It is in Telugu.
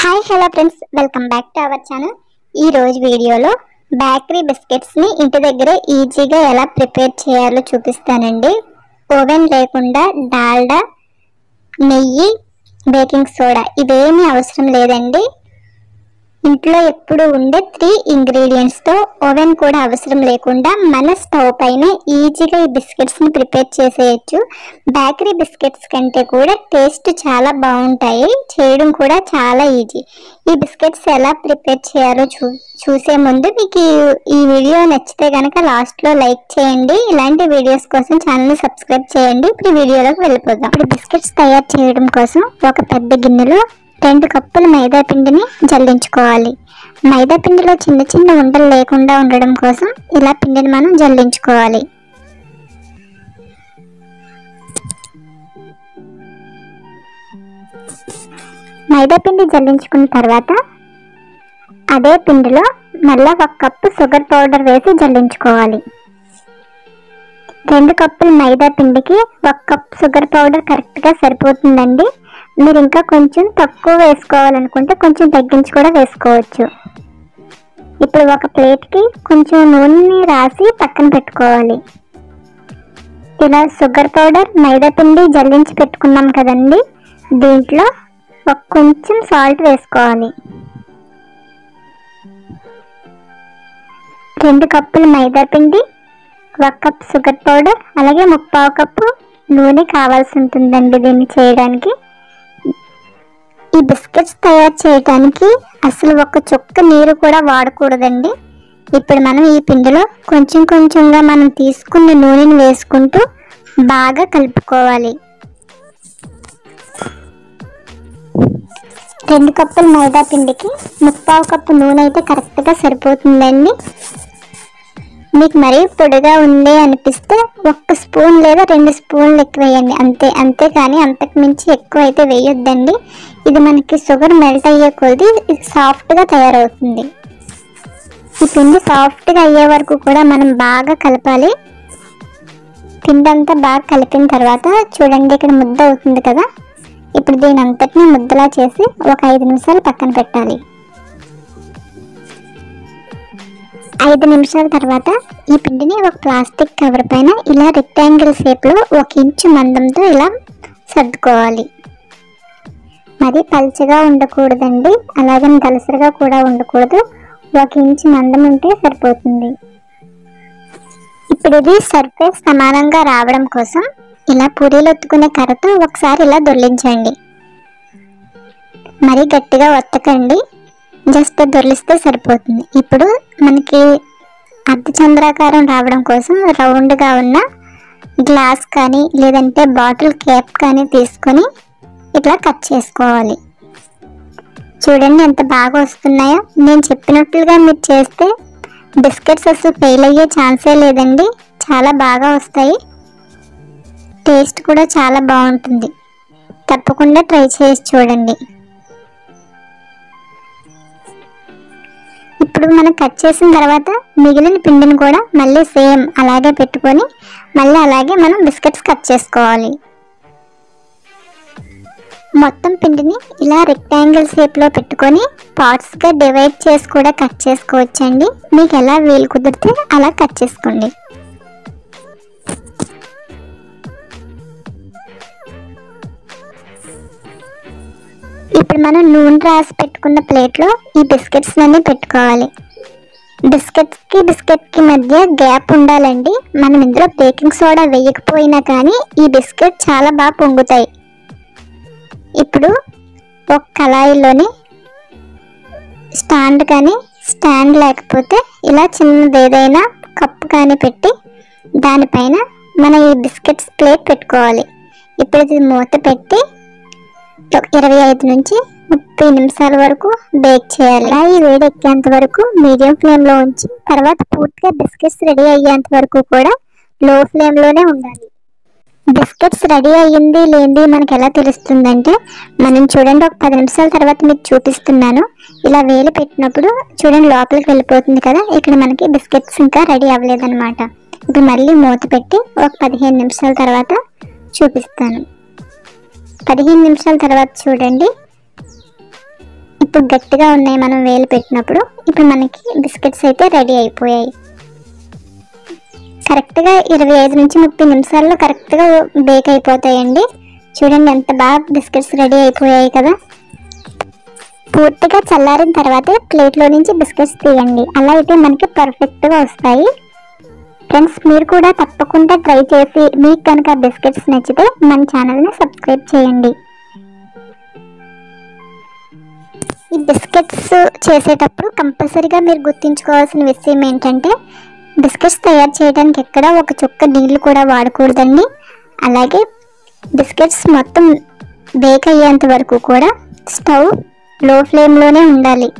Hi hello friends, welcome back to our channel. ఈ రోజు వీడియోలో బేకరీ బిస్కెట్స్ ని ఇంటి దగ్గరే ఈజీగా ఎలా ప్రిపేర్ చేయాలో చూపిస్తానండి. ఓవెన్ లేకుండా డాల్డా, నెయ్యి, బేకింగ్ సోడా ఇవేమీ అవసరం లేదండి. ఇంట్లో ఎప్పుడు ఉండే 3 ఇంగ్రీడియంట్స్ తో ఓవెన్ కూడా అవసరం లేకుండా మన స్టవ్ పైన ఈజీగా ఈ బిస్కెట్స్ ని ప్రిపేర్ చేసేయచ్చు. బేకరీ బిస్కెట్స్ కంటే కూడా టేస్ట్ చాలా బాగుంటాయి, చేయడం కూడా చాలా ఈజీ. ఈ బిస్కెట్స్ ఎలా ప్రిపేర్ చేయాలో చూసే ముందు మీకు ఈ వీడియో నచ్చితే కనుక లాస్ట్ లో లైక్ చేయండి. ఇలాంటి వీడియోస్ కోసం ఛానల్ ని సబ్స్క్రైబ్ చేయండి. ఇప్పుడు వీడియోలోకి వెళ్ళిపోదాం. ఇప్పుడు బిస్కెట్స్ తయారు చేయడం కోసం ఒక పెద్ద గిన్నెలో 2 కప్పుల మైదా పిండిని జల్లించుకోవాలి. మైదా పిండిలో చిన్న చిన్న ఉండలు లేకుండా ఉండడం కోసం ఇలా పిండిని మనం జల్లించుకోవాలి. మైదా పిండి జల్లించుకున్న తర్వాత అదే పిండిలో మళ్ళీ 1 కప్పు షుగర్ పౌడర్ వేసి జల్లించుకోవాలి. 2 కప్పుల మైదా పిండికి 1 కప్ షుగర్ పౌడర్ కరెక్ట్గా సరిపోతుందండి. మీరు ఇంకా కొంచెం తక్కువ వేసుకోవాలనుకుంటే కొంచెం తగ్గించి కూడా వేసుకోవచ్చు. ఇప్పుడు ఒక ప్లేట్కి కొంచెం నూనెని రాసి పక్కన పెట్టుకోవాలి. ఇలా షుగర్ పౌడర్, మైదా పిండి జల్లించి పెట్టుకున్నాం కదండి, దీంట్లో కొంచెం సాల్ట్ వేసుకోవాలి. 2 కప్పుల మైదా పిండి, 1 కప్ షుగర్ పౌడర్, అలాగే 3/4 కప్పు నూనె కావాల్సి ఉంటుందండి దీన్ని చేయడానికి. ఈ బిస్కెట్స్ తయారు చేయడానికి అసలు ఒక చుక్క నీరు కూడా వాడకూడదండి. ఇప్పుడు మనం ఈ పిండిలో కొంచెం కొంచెంగా మనం తీసుకున్న నూనెని వేసుకుంటూ బాగా కలుపుకోవాలి. 2 కప్పుల మైదా పిండికి 3/4 కప్పు నూనె అయితే కరెక్ట్గా సరిపోతుందండి. మీకు మరీ పొడిగా ఉంది అనిపిస్తే 1 స్పూన్ లేదా 2 స్పూన్లు ఎక్కువ వేయండి, అంతేకాని అంతకు మించి ఎక్కువ అయితే వేయొద్దండి. ఇది మనకి షుగర్ మెల్ట్ అయ్యే కొద్దీ ఇది సాఫ్ట్గా తయారవుతుంది. ఈ పిండి సాఫ్ట్గా అయ్యే వరకు కూడా మనం బాగా కలపాలి. పిండి అంతా బాగా కలిపిన తర్వాత చూడండి, ఇక్కడ ముద్ద అవుతుంది కదా. ఇప్పుడు దీని అంతటిని ముద్దలా చేసి ఒక 5 నిమిషాలు పక్కన పెట్టాలి. 5 నిమిషాల తర్వాత ఈ పిండిని ఒక ప్లాస్టిక్ కవర్ పైన ఇలా రెక్టాంగిల్ షేప్లో 1 ఇంచు మందంతో ఇలా సర్దుకోవాలి. మరి పల్చగా ఉండకూడదండి, అలాగని దలసరిగా కూడా ఉండకూడదు. 1 ఇంచు మందం ఉంటే సరిపోతుంది. ఇప్పుడు ఇది సర్ఫేస్ సమానంగా రావడం కోసం ఇలా పూరీలు ఒత్తుకునే కర్రతో ఒకసారి ఇలా దొర్లించండి. మరి గట్టిగా ఒత్తకండి, జస్ట్ దొర్లిస్తే సరిపోతుంది. ఇప్పుడు మనకి అర్ధచంద్రాకారం రావడం కోసం రౌండ్గా ఉన్న గ్లాస్ కానీ లేదంటే బాటిల్ క్యాప్ కానీ తీసుకొని ఇట్లా కట్ చేసుకోవాలి. చూడండి ఎంత బాగా వస్తున్నాయో. నేను చెప్పినట్లుగా మీరు చేస్తే బిస్కెట్స్ అసలు ఫెయిల్ అయ్యే ఛాన్సే లేదండి, చాలా బాగా వస్తాయి. టేస్ట్ కూడా చాలా బాగుంటుంది. తప్పకుండా ట్రై చేసి చూడండి. ఇప్పుడు మనం కట్ చేసిన తర్వాత మిగిలిన పిండిని కూడా మళ్ళీ సేమ్ అలాగే పెట్టుకొని మళ్ళీ అలాగే మనం బిస్కెట్స్ కట్ చేసుకోవాలి. మొత్తం పిండిని ఇలా రెక్టాంగిల్ షేప్లో పెట్టుకొని పార్ట్స్గా డివైడ్ చేసి కూడా కట్ చేసుకోవచ్చండి. మీకు ఎలా వీలు కుదిరితే అలా కట్ చేసుకోండి. ఇప్పుడు మనం నూనె రాసి పెట్టుకున్న ప్లేట్లో ఈ బిస్కెట్స్ అన్నీ పెట్టుకోవాలి. బిస్కెట్కి మధ్య గ్యాప్ ఉండాలండి. మనం ఇందులో బేకింగ్ సోడా వేయకపోయినా కానీ ఈ బిస్కెట్ చాలా బాగా పొంగుతాయి. ఇప్పుడు ఒక కళాయిలోని స్టాండ్ లేకపోతే ఇలా చిన్నది ఏదైనా కప్పు కానీ పెట్టి దానిపైన మనం ఈ బిస్కెట్స్ ప్లేట్ పెట్టుకోవాలి. ఇప్పుడు ఇది మూత పెట్టి 25 నుంచి 30 నిమిషాల వరకు బేక్ చేయాలి. ఈ వేడి ఎక్కేంత వరకు మీడియం ఫ్లేమ్లో ఉంచి తర్వాత పూర్తిగా బిస్కెట్స్ రెడీ అయ్యేంత వరకు కూడా లో ఫ్లేమ్లోనే ఉండాలి. బిస్కెట్స్ రెడీ అయ్యింది లేనిది మనకు ఎలా తెలుస్తుందంటే, మనం చూడండి ఒక 10 నిమిషాల తర్వాత మీకు చూపిస్తున్నాను. ఇలా వేలు పెట్టినప్పుడు చూడండి లోపలికి వెళ్ళిపోతుంది కదా, ఇక్కడ మనకి బిస్కెట్స్ ఇంకా రెడీ అవ్వలేదన్నమాట. ఇప్పుడు మళ్ళీ మూత పెట్టి ఒక 15 నిమిషాల తర్వాత చూపిస్తాను. 15 నిమిషాల తర్వాత చూడండి, ఇప్పుడు గట్టిగా ఉన్నాయి మనం వేలు పెట్టినప్పుడు. ఇప్పుడు మనకి బిస్కెట్స్ అయితే రెడీ అయిపోయాయి. కరెక్ట్గా 25 నుంచి 30 నిమిషాల్లో కరెక్ట్గా బేక్ అయిపోతాయండి. చూడండి ఎంత బాగా బిస్కెట్స్ రెడీ అయిపోయాయి కదా. పూర్తిగా చల్లారిన తర్వాత ప్లేట్లో నుంచి బిస్కెట్స్ తీయండి. అలా అయితే మనకి పర్ఫెక్ట్గా వస్తాయి. ఫ్రెండ్స్, మీరు కూడా తప్పకుండా ట్రై చేసి మీకు కనుక బిస్కెట్స్ నచ్చితే మన ఛానల్ని సబ్స్క్రైబ్ చేయండి. ఈ బిస్కెట్స్ చేసేటప్పుడు కంపల్సరీగా మీరు గుర్తుంచుకోవాల్సిన విషయం ఏంటంటే, బిస్కెట్స్ తయారు చేయడానికి ఎక్కడ ఒక చుక్క నీళ్ళు కూడా వాడకూడదండి. అలాగే బిస్కెట్స్ మొత్తం బేక్ అయ్యేంత వరకు కూడా స్టవ్ లో ఫ్లేమ్లోనే ఉండాలి.